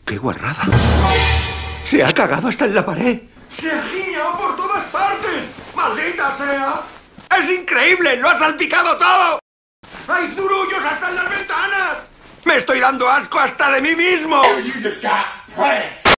¡Qué guarrada! ¡Se ha cagado hasta en la pared! ¡Se ha guiñado por todas partes! ¡Maldita sea! ¡Es increíble! ¡Lo ha salpicado todo! ¡Hay zurullos hasta en las ventanas! ¡Me estoy dando asco hasta de mí mismo!